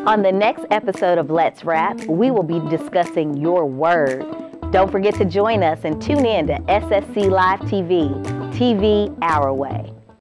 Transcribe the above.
On the next episode of Let's Rap, we will be discussing your word. Don't forget to join us and tune in to SSC Live TV, TV Our Way.